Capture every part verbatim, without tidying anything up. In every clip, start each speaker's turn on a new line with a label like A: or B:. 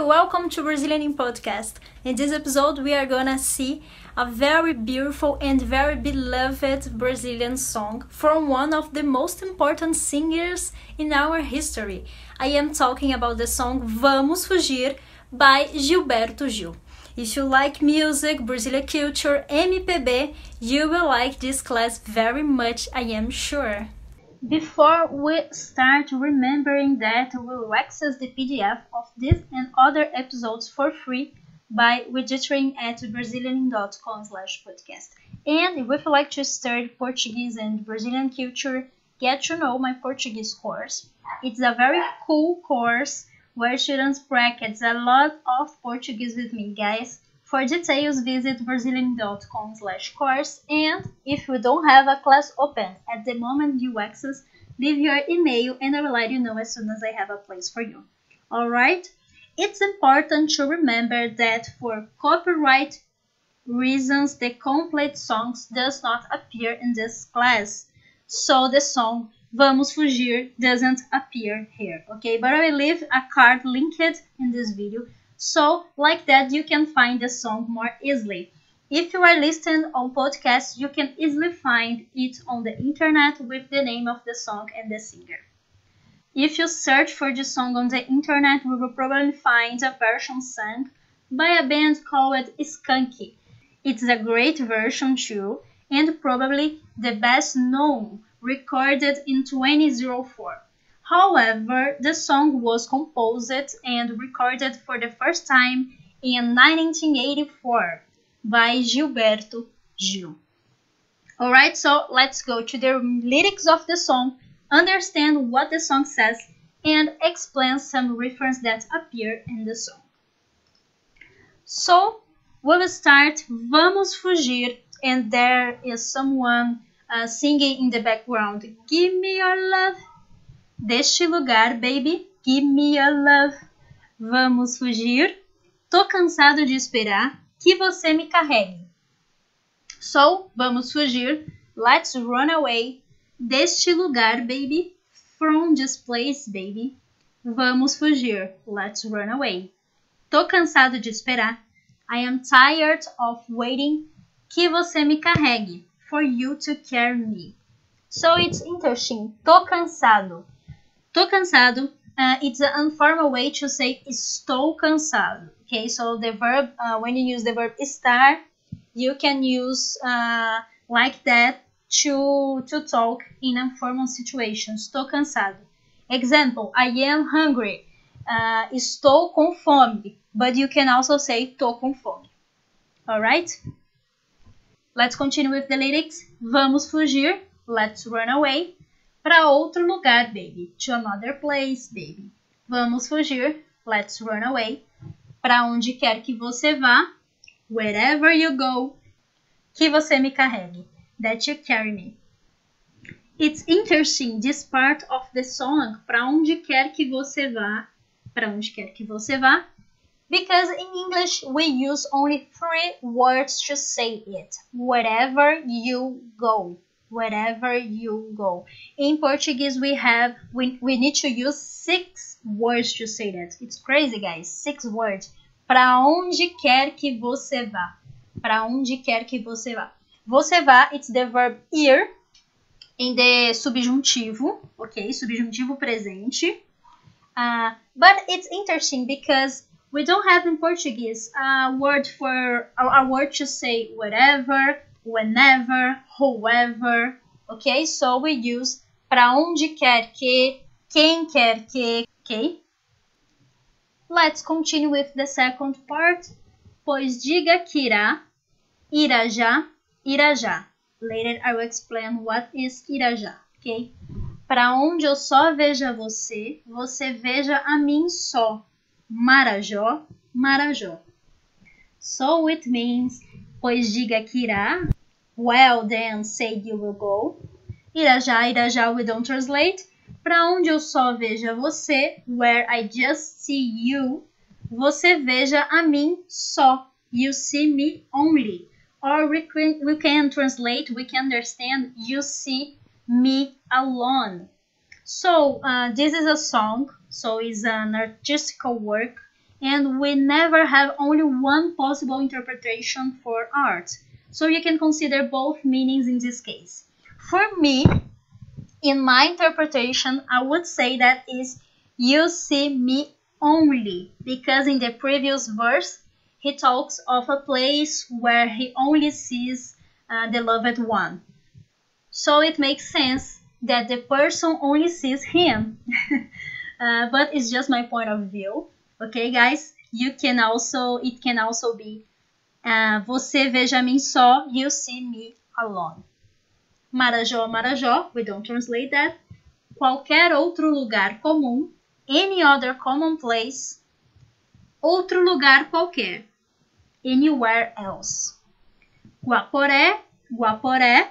A: welcome to Brazilian Podcast. In this episode, we are gonna see a very beautiful and very beloved Brazilian song from one of the most important singers in our history. I am talking about the song Vamos Fugir by Gilberto Gil. If you like music, Brazilian culture, M P B, you will like this class very much, I am sure. Before we start, remembering that we will access the P D F of this and other episodes for free by registering at brazilian dot com slash podcast. And if you like to study Portuguese and Brazilian culture, get to know my Portuguese course. It's a very cool course where students practice a lot of Portuguese with me, guys. For details, visit brazilian dot com slash course, and if you don't have a class open at the moment you access, leave your email and I will let you know as soon as I have a place for you. Alright? It's important to remember that for copyright reasons, the complete songs does not appear in this class. So the song Vamos Fugir doesn't appear here, okay? But I will leave a card linked in this video. So, like that, you can find the song more easily. If you are listening on podcasts, you can easily find it on the internet with the name of the song and the singer. If you search for the song on the internet, we will probably find a version sung by a band called Skank. It's a great version too, and probably the best known, recorded in twenty oh four. However, the song was composed and recorded for the first time in nineteen eighty-four by Gilberto Gil. Alright, so let's go to the lyrics of the song, understand what the song says, and explain some references that appear in the song. So, we will start Vamos Fugir, and there is someone uh, singing in the background. Give me your love. Deste lugar, baby, give me your love. Vamos fugir. Tô cansado de esperar que você me carregue. So, vamos fugir. Let's run away. Deste lugar, baby. From this place, baby. Vamos fugir. Let's run away. Tô cansado de esperar. I am tired of waiting. Que você me carregue. For you to carry me. So, it's interesting. Tô cansado. Tô cansado, uh, it's an informal way to say estou cansado. Okay, so the verb, uh, when you use the verb estar, you can use uh, like that to, to talk in informal situations. Estou cansado. Example, I am hungry. Uh, estou com fome. But you can also say tô com fome. Alright? Let's continue with the lyrics. Vamos fugir. Let's run away. Para outro lugar, baby. To another place, baby. Vamos fugir. Let's run away. Para onde quer que você vá. Wherever you go. Que você me carregue. That you carry me. It's interesting, this part of the song. Para onde quer que você vá. Para onde quer que você vá. Because in English, we use only three words to say it. Wherever you go. Wherever you go. In Portuguese, we have we, we need to use six words to say that. It's crazy, guys. Six words. Para onde quer que você vá. Para onde quer que você vá. Você vá, it's the verb ir in the subjuntivo, okay? Subjuntivo presente. Uh, but it's interesting because we don't have in Portuguese a word for a, a word to say whatever, whenever, whoever, okay? So we use para onde quer que, quem quer que, okay? Let's continue with the second part. Pois diga que irá, irá já, irá já. Later I will explain what is irá já, okay? Para onde eu só veja você, você veja a mim só. Marajó, Marajó. So it means pois diga que irá. Well, then say you will go. Irajá, Irajá, we don't translate. Para onde eu só veja você. Where I just see you. Você veja a mim só. You see me only. Or we can, we can translate, we can understand. You see me alone. So, uh, this is a song. So, it's an artistical work. and we never have only one possible interpretation for art. So you can consider both meanings in this case. For me, in my interpretation, I would say that is you see me only, because in the previous verse, he talks of a place where he only sees uh, the loved one. So it makes sense that the person only sees him. uh, but it's just my point of view. Okay, guys? You can also, it can also be uh, você veja a mim só, you see me alone. Marajó, Marajó, we don't translate that. Qualquer outro lugar comum, any other common place, outro lugar qualquer, anywhere else. Guaporé, Guaporé,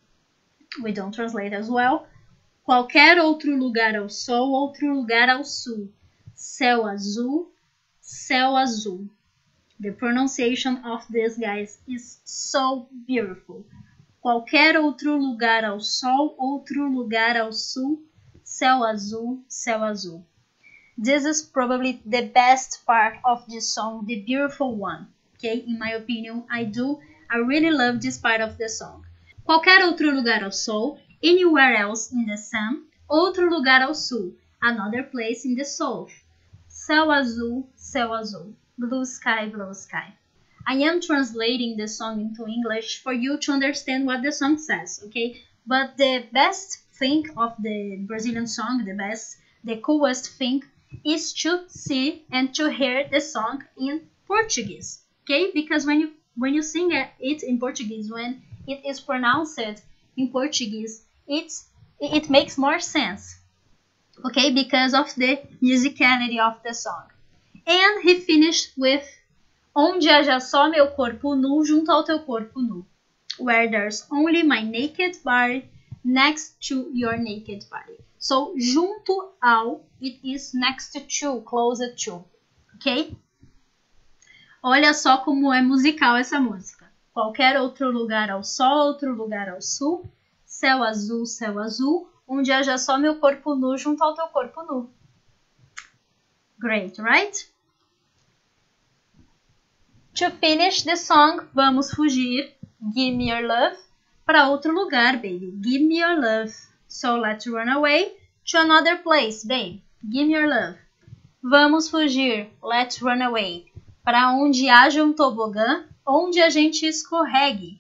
A: we don't translate as well. Qualquer outro lugar ao sol, outro lugar ao sul. Céu azul, céu azul. The pronunciation of this, guys, is so beautiful. Qualquer outro lugar ao sol, outro lugar ao sul. Céu azul, céu azul. This is probably the best part of this song, the beautiful one. Okay, in my opinion, I do. I really love this part of the song. Qualquer outro lugar ao sol, anywhere else in the sun, outro lugar ao sul, another place in the south. Céu azul, céu azul. Blue sky, blue sky. I am translating the song into English for you to understand what the song says, okay? But the best thing of the Brazilian song, the best, the coolest thing, is to see and to hear the song in Portuguese, okay? Because when you when you sing it in Portuguese, when it is pronounced in Portuguese, it's it makes more sense, okay? Because of the musicality of the song. And he finished with onde haja só meu corpo nu junto ao teu corpo nu, where there's only my naked body next to your naked body. So, junto ao, it is next to, closer to, ok? Olha só como é musical essa música. Qualquer outro lugar ao sol, outro lugar ao sul, céu azul, céu azul, onde haja só meu corpo nu junto ao teu corpo nu. Great, right? To finish the song, vamos fugir, give me your love, para outro lugar, baby, give me your love. So let's run away to another place, babe, give me your love. Vamos fugir, let's run away, para onde haja um tobogã, onde a gente escorregue.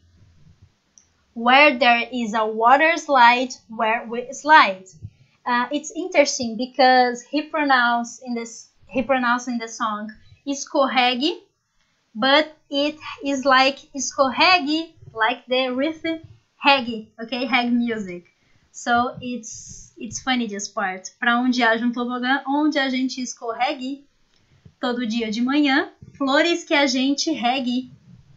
A: Where there is a water slide, where we slide. Uh, it's interesting because he pronounced in this, he pronounced in the song escorregue, but it is like escorregue, like the rhythm reggae, okay, reggae music. So it's it's funny this part. Para onde haja um tobogã, onde a gente escorregue, todo dia de manhã, flores que a gente regue.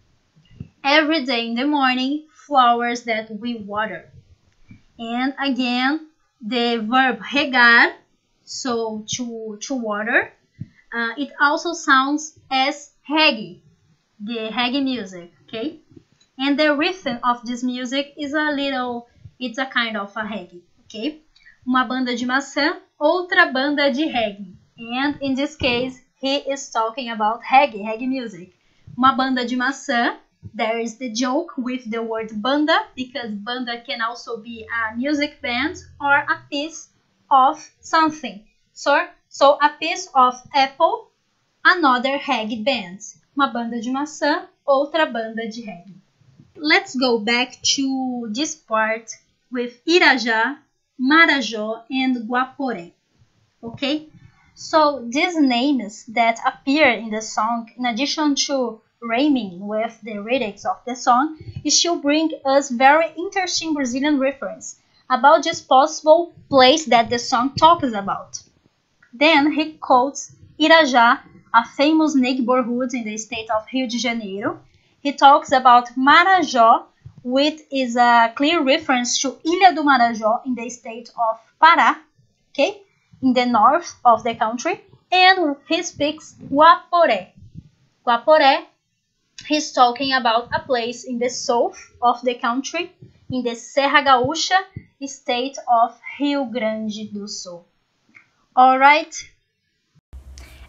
A: Every day in the morning, flowers that we water. And again, the verb regar, so to to water, uh, it also sounds as reggae. The reggae music, okay? And the rhythm of this music is a little, it's a kind of a reggae, okay? Uma banda de maçã, outra banda de reggae. And in this case, he is talking about reggae, reggae music. Uma banda de maçã, there is the joke with the word banda, because banda can also be a music band or a piece of something. So, so a piece of apple, another reggae band. Uma banda de maçã, outra banda de reggae. Let's go back to this part with Irajá, Marajó, and Guaporé. Okay? So these names that appear in the song, in addition to rhyming with the lyrics of the song, is to bring us very interesting Brazilian reference about this possible place that the song talks about. Then he quotes Irajá, a famous neighborhood in the state of Rio de Janeiro. He talks about Marajó, which is a clear reference to Ilha do Marajó in the state of Pará, okay, in the north of the country. And he speaks Guaporé. Guaporé, he's talking about a place in the south of the country, in the Serra Gaúcha, state of Rio Grande do Sul. Alright?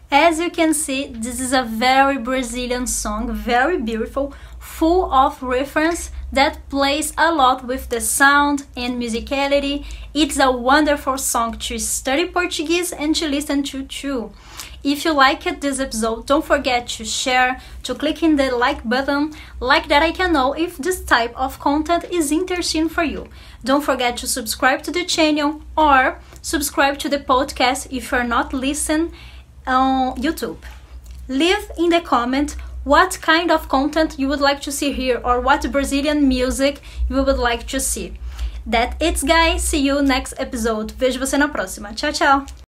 A: As you can see, this is a very Brazilian song, very beautiful, full of reference that plays a lot with the sound and musicality. It's a wonderful song to study Portuguese and to listen to too. If you liked this episode, don't forget to share, to click in the like button, like that I can know if this type of content is interesting for you. Don't forget to subscribe to the channel or subscribe to the podcast if you're not listening on YouTube. Leave in the comment what kind of content you would like to see here or what Brazilian music you would like to see. That's it, guys. See you next episode. Vejo você na próxima. Tchau, tchau.